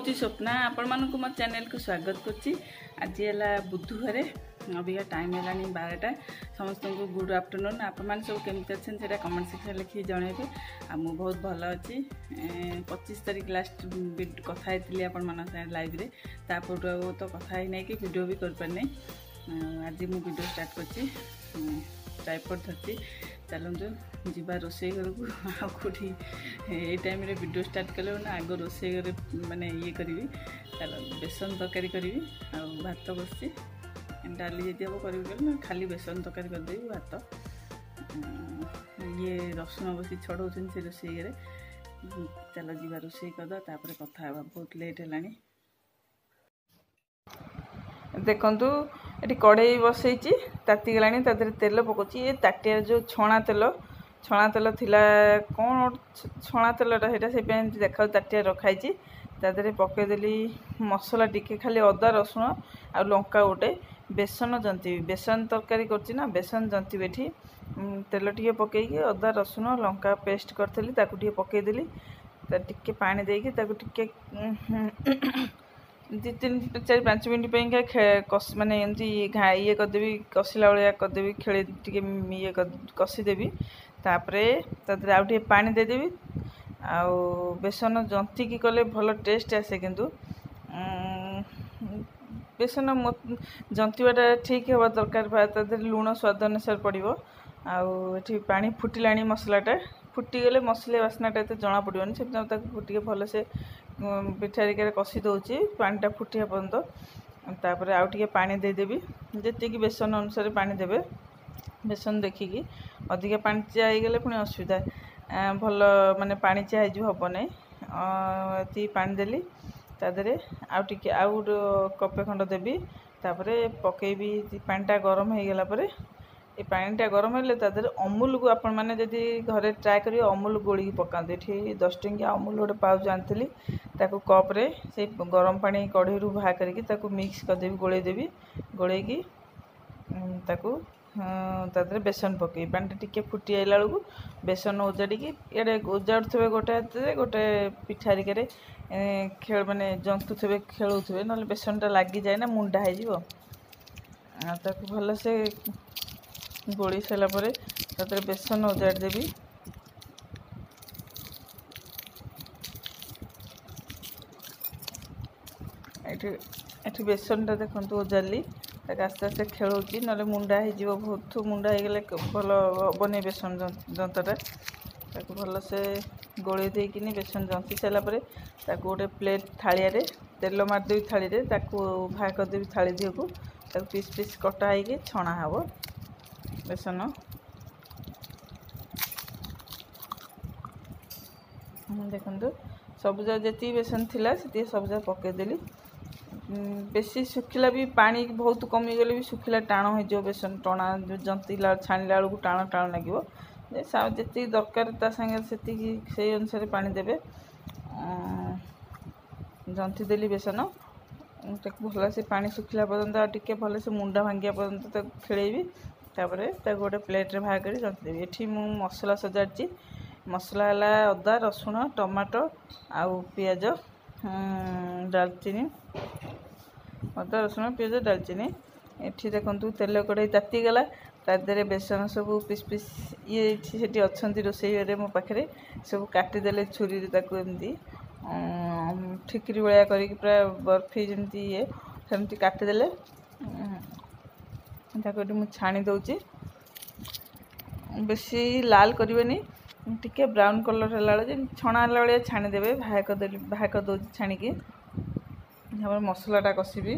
हूँ स्वप्ना आपण मानक मो चैनल को स्वागत करछि। आज है बुधवार अबिका टाइम है 12टा। समस्त को गुड आफ्टरनून। आपण मान सब केमती अच्छे से कमेंट सेक्शन लिखी जनइबे। आ मु बहुत भल अच्छी 25 तारीख लास्ट कथा होती आपण मान लाइव रे तापर तो कथा ही नहीं कि वीडियो भी कर पारने। आज मु वीडियो स्टार्ट करछि ट्राइपॉड धरती। चलते जीवा रोसे घर को आउटी ये टाइम रे वीडियो स्टार्ट कले ना आग रोसे घर माने ये करी। चल बेसन तरकारी करी आ भात बस डाली जदि हम करी ना खाली बेसन तरकारी करदेवी भात। ये रसुण बस छड़ाऊँ से रोसे घरे। चल जीवा रोसे करदा तापर कथा बहुत लेट है। देखंतु ये कड़े बसई ताती गलानी तेल पकाउची। ये ताटिया जो छणा तेल थिला कौन छणा तेलटा से देखा ताटिया रखाई। तादे पकईदेली मसला टिके खाली अदा रसुण आ लंका गोटे बेसन जंती बेसन तरकारी करची ना बेसन जंती बेठी तेल टिके पकईकी अदा रसुण लंका पेस्ट करी टिके पकईदेली टिके पानी देकी टिके 2-3-4-5 मिनट कस माने एमती ये करदेवी कसिला भाया करदेवी खेले टिके ये कसीदेवी। तापरे तादरे आउ टिके पानी देदेवी। आउ बेसन जंती की कले भल टेस्ट आसे किंतु बेसन जंतीवाटा ठीक हवा दरकार। तादरे लुण स्वाद अनुसार पड़ो। आठी पानी फुटिलाणी मसलाटा फुटीगले मसले बास्नाटा एत जना पड़ोनी से फुटे भल से पिठारिकार कषि दौची पानीटा फुटिया पर्यंत। तापर आउ टिके पानी देदेवी जी बेसन अनुसार पानी देवे। बेसन देखिकी अधिका पानी चिया गले पुणी असुविधा भल माने पानी चिया हम नहीं। ये पानी देली तादे आउ टिके आउ कपे खंड देवी। तापर पकेबी पानीटा गरम हो गला पर ये पानीटा गरम है तादे अमूल को आपण मैंने जदि घरे ट्राए करें अमूल गोड़ी पकाते। ये 10 टंकिया अमूल गोटे पाउच आनी कप्रे से गरम पानी कढ़ई बाहर करके मिक्स करदेवी गोलेदेवी। गोलेकी तादे बेसन पकई पानी टिके फुटी आइला बेलू बेसन उजाड़ी इे उजाड़ुवे गोटे हाथ में गोटे पिठारिकार खेल माने जंतुवे खेलुवे ना बेसनटा लगी जाए ना मुंडा हो भल से गोली सारापर तादरे बेसन उजाड़ देवी। ये बेसनटा देखो उजाड़ी आस्ते आस्ते खेलुची ना मुंडा हो बहुत मुंडा होगले भल हेनी बेसन जंताटा भल से गोली देकिनी बेसन जंती सारापर गोटे प्लेट थालिया तेल मारदेवी थाली बाहर करदेवी थाली दी को पीस पीस कटा हो छणा हम बेसन। देखो सबुज जी बेसन थिला से सबुज पकईदेली। बेसी सुखिला भी पानी बहुत कमी गले भी सुखिला टाण हो बेसन टणा जंतीला छाणिला बेलू टाण टाण लगे जी दरकार से अनुसार पानी देवे। जंती देली बेसन भल से पानी सुखिला पर्यंत टिके भल से मुंडा भांगिया पर्यंत खेलेबी। तापर गोटे प्लेट बाहर कर जंती देवी। ये मु मसला सजाड़ी मसला है अदा रसुण टमाटो आउ पियाज डालचीनी अदा रसुण पियाज डालचीनी। ये देखो तेल कड़ाई तातीगला तादे बेसन सब पीस पीस ये अच्छा रोसे घरे मो पाखे सब काटिदेले छुरी एमती ठिकरी भाया कर पूरा बर्फी जमी ये सेमती काटिदेले मुझे छाणी दौची। बेसी लाल करनी टिके ब्राउन कलर है छणा भाया छाणीदेवे बाहर कर दौची छाणिकी मसलाटा कषिबी।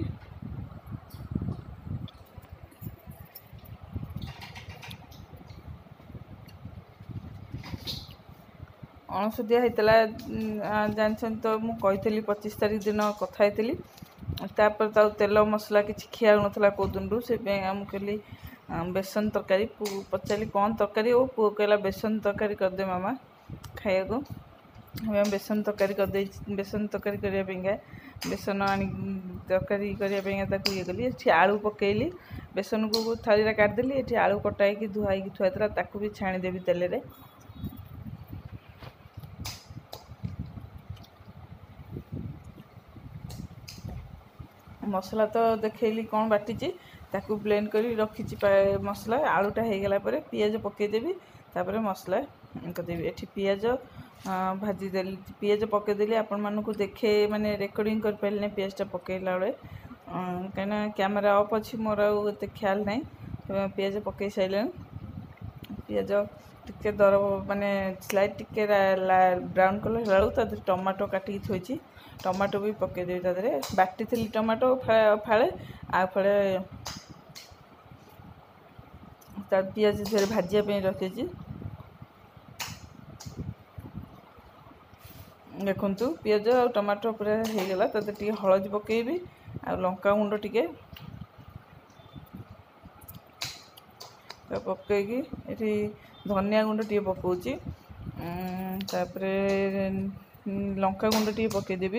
अणसुदिया होता जान तो मुझे 25 तारीख दिन कथा तापर तेल मसला किसी खिया ना कौ दिन से कहली बेसन तरकारी पचारि कौन तरकारी वो पु कहला बेसन तरकारी करदे मामा खाया को बेसन तरकारी करदे। बेसन तरकारी करने बेसन आनी तरकारी करने ये कली ये आलू पकईली बेसन को थाली काटिदेली। ये आलू कटाई धुआई थुआला ताकू भी छाणीदेवी तेल रे। मसला तो देखली कौन बाटी ताकू ब्लेंड कर रखी मसला आलूटा हो गला पियाज पकईदेवी तापर मसला करदेवी एठी पियाज भाजीदेली पियाज पकईदेली आपण मानू देखे माने रेकर्डिंग कर पारे पियाजटा पकईला बेले कहीं कैमेरा ऑफ अच्छी मोर आते ख्याल ना पियाज पकई सारे पियाज टिके दर माने स्लाइड टिके ब्राउन कलर होला टमाटो काटिकी थोड़ी टमाटो भी पकईदेवी तादे बाटी थी टमाटो फाड़े आ फाड़े पियाज धीरे भाजापी रखी देखु पियाज आ टमाटो पूरा हो गला टी हलदी पकईबी आ लंका गुंड टिके पकईकी ये धनिया गुंड टी पकाउची तापर लंका गुंड टी पकईदेवी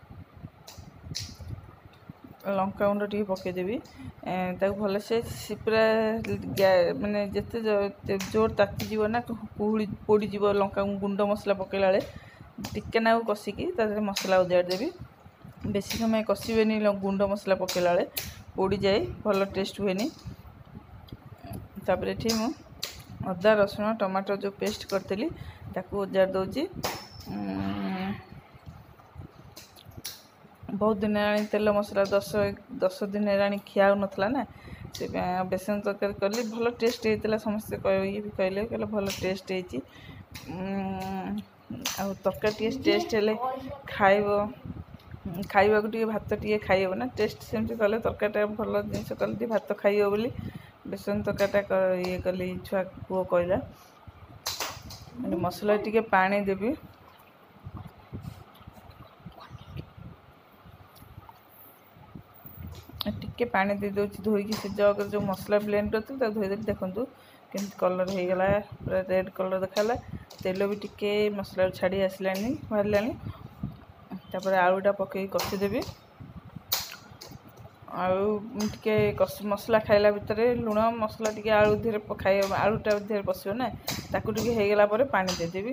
लंका गुंड टी पकईदेवी भल से पूरा माने जिते जोर तातीज ना कुहुड़ी पोड़ीज लंका गुंड मसला पकईला बेले टिके ना कषिकी मसला उजाड़देवी बेसी समय कषिबेनी गुंड मसला पकईला बेले पोड़ी जाए भल टेस्ट हुए तापर ये मु अदा रसुण टमाटो जो पेस्ट करती ताकू उजाड़ दूची बहुत दिन तेल मसला 10 दिन खिया नाला ना से बेसन तरकारी कली भल टेस्ट होता समस्त ये भी कहले भल टेस्ट होती तरकारी टेस्ट हेल्ले खाइबा को भात टे खाइब ना टेस्ट सेमती कले तरकारी भल जिन कल भात खाइब बोली बेसन तरकारीटा ये कली छुआ पुओ कहला मसला टिके पानी देवी टिके पानी दे दूसरी धोईकी से जग जो मसला ब्लेंड करती धोईदेवी देखूँ केमती कलर हो गला पूरा रेड कलर देखाला तेल भी टिके मसला छाड़ी आसला बाहर आलूटा पकई कषिदेवी आलूटे मसला खाइला भितर लुण मसला टिके आलू धीरे खाई आलूटा धीरे पशिव ना ताकू टिके हो गला पानी देदेवी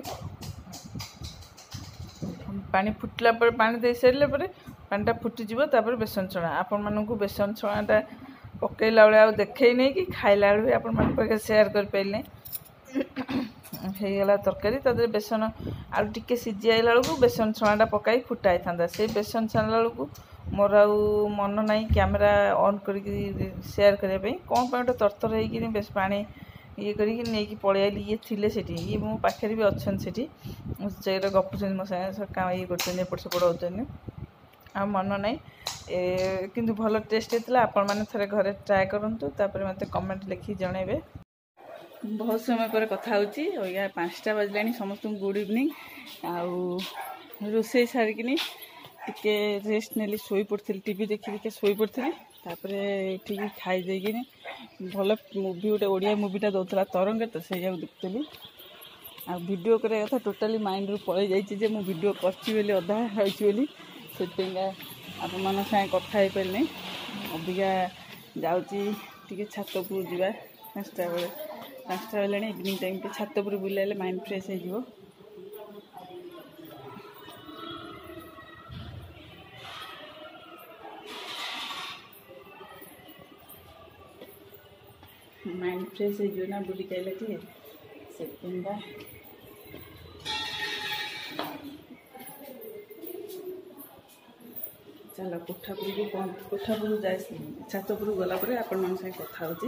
पानी फुटला पानी दे सारे पानीटा फुटीज बेसन छणा आपण मानक बेसन छणाटा पकईला बेले देखे नहीं कि खाइला बेले आपण मान सेयार कर पारे होगला तरकारी तादे बेसन आलू टिके सीझी आइला बेलू बेसन छणाटा पकाई फुटाई था से बेसन छाणला बेलू मोर आ मन ना कैमेरा ऑन करके सेयार करने कौन गोटे तरतर हो बेस पानी ये करके पलि ये थिले सेठी ये मो पाखे भी अच्छा से गपुन मो सागे ये कर एपट सेपट होते आ मन ना किंतु भल टेस्ट होता आपण मैंने थे घरे ट्राए करूँ मत कमेंट लिखी जनइबे बहुत समय पर कथा होची 5टा बजला समस्त गुड इवनिंग आउ रोसे सारिकी टिके रेस्ट नेली सोई पड़ी टीवी देखी सोई पड़ी ठीक खाई देगी भल मूवी गोटे ओडिया मूवीटा दौला तरंगे तो से देखुली आ वीडियो करे कथा टोटाली माइंड रू पलि जाइए मु वीडियो करची अधा रही से आपण मान सागे कथा हो पारे अबिका जाऊँगी छात उपरू जा 5टा बेले इवनिंग टाइम के छात उपरू बुलाइले माइंड फ्रेश हो माइंड फ्रेश हो ना बुढ़ी कहले टे से चलो कोठापुर जाए छात उपरू गला आपण मान सागे कथा होची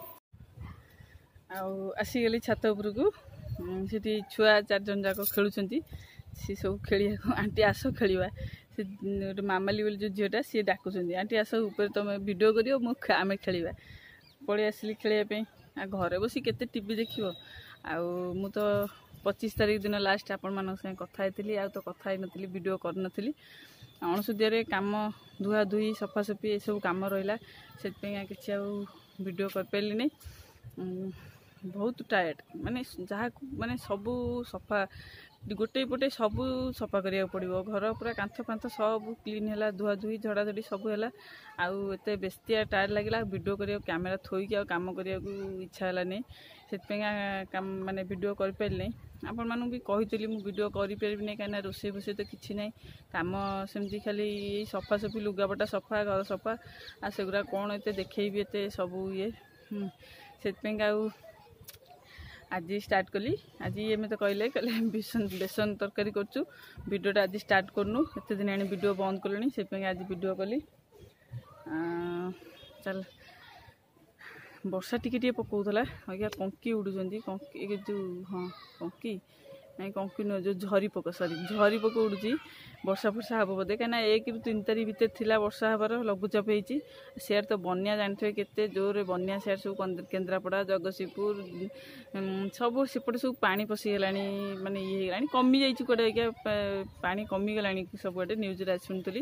आसीगली छात उपरू को सीटी छुआ 4 जन जाक खेलुंट सी सब खेल आंटी आस खेलवा से गोटे मामाली बोली जो झीटा सी डाकुंट आंटी आस ऊपर तुम वीडियो कर आम खेलवा पलि आसली खेलवाई घरे बस केते टीवी देखियो मु तो 25 तारीख दिन लास्ट आपण मान सागे कथा थी आ तो कथा नी वीडियो कर अणसुदिया काम धुआ धुई सफासफी ये सब कम रहा से कि वीडियो कर पारे नहीं बहुत टायर्ड माने जहाँ माने सबू सफा गोटे पटे सब सफा करिया पड़ो घर पूरा कांथ फांथ सब क्लीन है धुआ धुई झड़ाझड़ी सब है आते बेस्तिया टायर लगे वीडियो करिया कैमेरा थोईक काम करने इच्छा है से माने वीडियो कर पारे आपण मानू भी कही वीडियो करें कहीं रोसे फोसे तो किसी ना कम सेमती खाली सफा सफी लुगापटा सफा घर सफा आ सेगुरा कौन एत देखेबी एत सब ये से आज स्टार्ट कली आज ये मत कहले बेसन तरकारी करचु वीडियोटा आज स्टार्ट करनु एत दिन आनी वीडियो बंद कलुनी से आज वीडियो कली चल वर्षा टिके पकाउला अगर कंकी उड़ुंट कंकी जो हाँ कंकी नहीं कंकी नुह जो झरी पोक सरी झरी पोक उड़ुची वर्षा फर्षा हम बोधे कहीं 1 ରୁ 3 तारीख भितर थिला वर्षा हबार लघुचाप होती सियार तो बन्या जानते केते जोर बन्या सियार सब केन्द्रापड़ा जगतसिंहपुर सब सेपटे सब पानी पशिगला माने ये कमी जाइए कड़े पानी कमीगला सबुआटे न्यूज शुणुली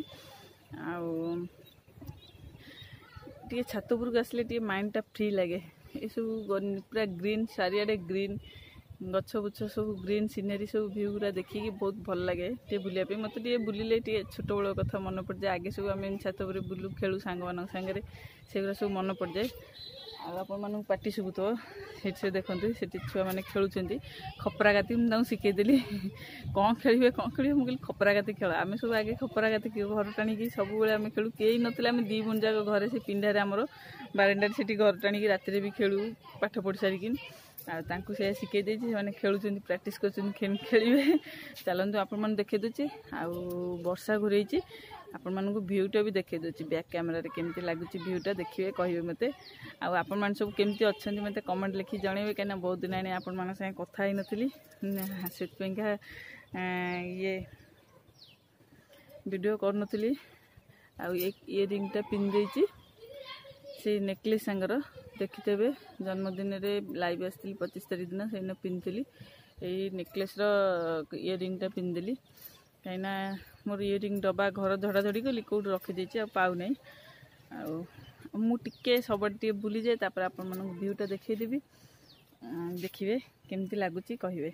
टे छात उपरक आसले माइंडटा फ्री लगे ये सब पूरा ग्रीन चारिआडे ग्रीन गछ बुछ सब ग्रीन सीनेरी सब व्यू गुरा देखिए बहुत भल लगे टे बुलापी मत बुलिले छोट बड़ कथा मन पड़ जाए आगे सब आम छात पर बुलू खेलू सांग मान सागर से सब मन पड़ जाए आपण पार्टी शुभुव से देखते से छुआ मैंने खेलुं खपरा गाती मुझे शिखेदेली कौन खेल मुझे खपरा गाती खेल आम सब आगे खपरा गाती घर टाणी सब आम खेलु कई ना आम 2 बन जाक घरे से पिंडारे आमर बारंडार से घर टाणी राति भी खेलु पाठ पढ़ी सारिकी से शिखे मैंने खेलुं प्राक्ट कर खेलिए चलते आपण देखे दूचे वर्षा घूरे आपण मानक भ्यूटा भी देखे दूची बैक कैमेरा केमती लगुच भ्यूटा देखिए कहे मत आपण मैंने सब केमती अच्छा मत कमेंट लिखी जनइबे कहीं बहुत दिन आने आपण मान साथ कथा ही नथली से ये वीडियो कर नथली इयरिंगटा पिंधि से नेकलेस सांगर देखिथे जन्मदिन लाइव आसती 25 तारीख दिन से पिंधि यही नेकलेस इयरिंगटा पिंधिदेली कहीं मोर इयरिंग डब्बा घर झड़ाझड़ी कली कौट रखीदे पाऊना मुझे सब बुली जाए आपण मानक भ्यूटा देखदेवी देखिए केमती लगुच कहे।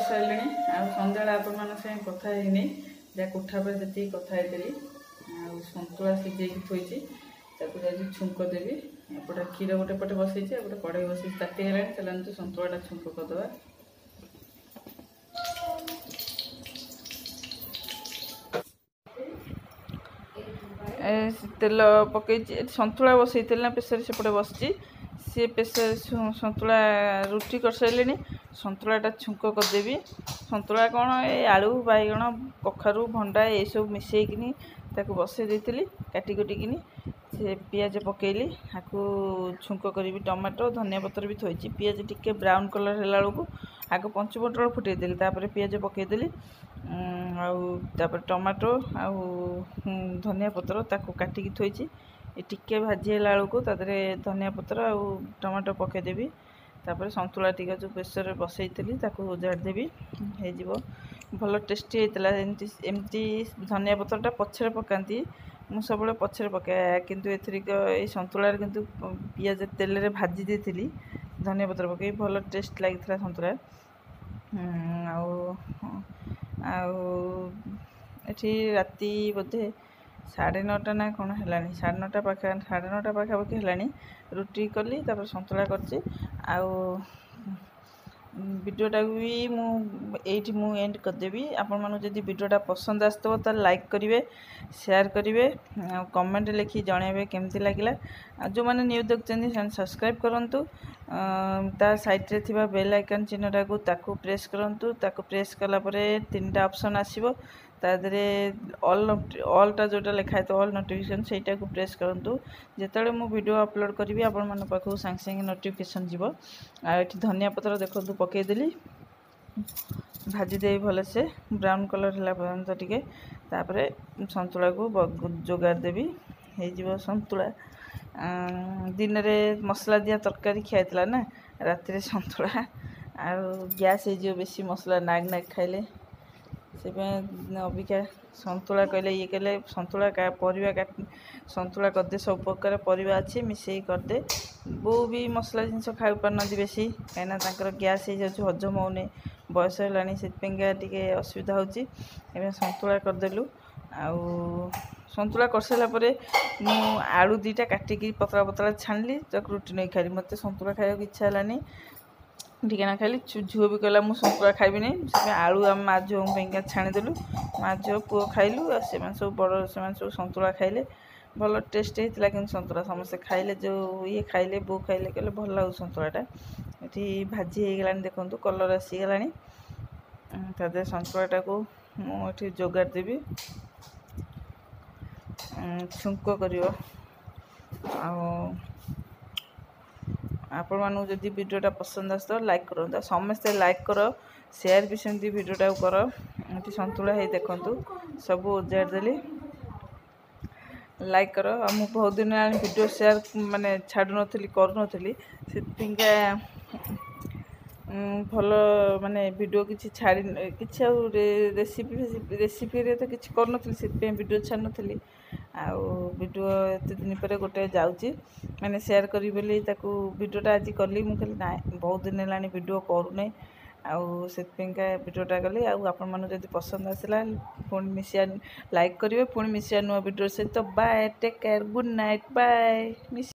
सारे सन्ध्या आपण साथ कथा है जहाँ कोठा पर जी कथा है सतुला सीझे थोड़ी ताकू छुंक देवी एपटे क्षीर गोटे पटे बसई एपटे कड़े बस तातीगला चलते सतुला छुंक करदे तेल पकई सतुला बसई ना प्रेसर सेपटे बस सी प्रेसर सतुला रुटी कर सारे सतुलाटा छुंक करदेवी सतुला कौन ये आलू बैगण कखारू भंडा ये सब मिसेकिनी ताको बसई देती काटी कुटिकिनी से पियाज पकेली आपको छुंक करी टमाटो धनिया पत्र भी थोड़ी पियाज टिके ब्राउन कलर है बेलू आग पंचफुटन फुटेदेली पियाज पकईदेली आउे टमाटो आउ धनिया पत्र ताको काटिकी थोड़ी टिके भाजीला बेलू तादे धनिया पत्र आउ टमाटो पकईदेवी तापर सतुला टिका जो प्रेसर बसई उजाड़देवी हो भल टेस्टी होता एमती धनिया पत्रटा पछरे पकाती मु सब पछरे पकाए किंतु एथरिक ये सतुलार किंतु पियाज तेल रे भाजी देती धनिया पत्र पकई भल टेस्ट लगी सतुला एठी राति बोधे 9:30 ना कौन है 9:30 पाखापाखि है रुटी कली सतुला कर वीडियोटा भी मु एंड करदेवी आपण मानु जदि वीडियोटा पसंद आसतो तो लाइक करेंगे शेयर करेंगे कमेंट लिखि जनइबे केमती लगिला जो मैंने न्यू देखते सब्सक्राइब करूँ ता साइड रे थिबा बेल आइकन चिन्हटा को ताकू प्रेस करूँ प्रेस कला परे 3टा ऑप्शन आसीबो तादरे ऑलटा जोटा लिखा है तो ऑल नोटिफिकेशन सेटा को प्रेस करूँ जिते मु वीडियो अपलोड करी आपण मन पाखु सांगे सांगे नोटिफिकेशन जीव आठी धनिया पत्र देखो पकईदेली भाजीदेवी भलसे ब्राउन कलर है पर्यंत टिके तापरे सतुला को जोगाड़ देवी हो सतुला दिन में मसला दिया तरकारी खाई ना राति सतुला आ गैस हो बेसी मसला नाग नाग खाइले से अबिका सतुला कहले ये कहले सतुला परिवा काट सतुला करदे सब प्रकार परिवा अच्छे मिसई करदे बो भी मसला जिनस खाई पारना बेसी कहीं गैस हो हजम होने बयस है असुविधा होची सतुला करदेलु आउ सतुला कर सारा मु आलू 2टा काटिकी पतला पतला छाणली रुटी नहीं खाई मत सतुला खाया इच्छा है टिके खाली झील भी कहला मुझे सतुला खाइबी नहीं आलू आम माँ झील छाणीदेलु माँ झील पुओ खाइलु से सब बड़ से सब सतुला खाइले भल टेस्ट होता कि सतुला समस्ते खाइले जो ये खाइले बो खाइले कहले भल लगे सतुलाटा ये भाजी हो गलानी देखो कलर आसीगला तादे सतुलाटा को मुझे जोगाड़ देवी छुंक कर आपण मानू जदि वीडियोटा पसंद आस तो लाइक करो समस्ते लाइक करो शेयर भी सेमती वीडियोटा कर ये सतुला है देखु सब उजाड़ देली लाइक करो मुझे बहुत दिन वीडियो शेयर माने छाड़ू नी करूँ से भल माने वीडियो किसी छाड़ी कि रेसिपी तो किसी कर वीडियो छाड़ी आउ वीडियो एत दिन पर गोटे जाऊँगी मैंने शेयर करी बोली वीडियोटा आज कली मुझे ना बहुत दिन है वीडियो करूँ आउ से वीडियोटा कली आपण मन जब पसंद आसला पुणी मिसिया लाइक करेंगे पुणी मिसिया नुआ वीडियो सहित bye take care good night bye.